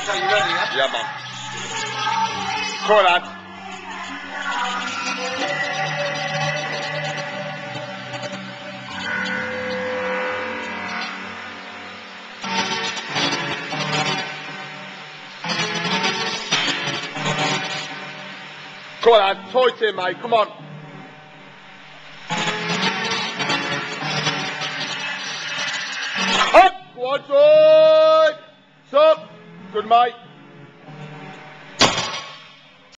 So you ready, yeah? Yeah, man. Come on, lad. Come on, lad. Toy it in, mate. Come on. Up. Go on, side. Stop. Good, mate.